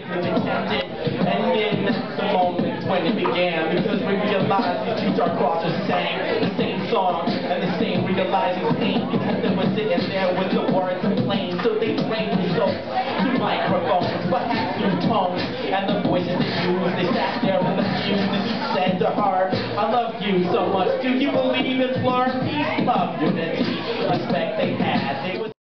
and attempted. And then the moment when it began, because we realized these two dark crossers sang the same song and the same realizing pain, because they were sitting there with the words in plain. So they trained themselves to microphones, perhaps through tones, and the voices they used. They sat there with the fuse, and he said to her, I love you so much. Do you believe in floor? Peace, love, unity, respect they had. They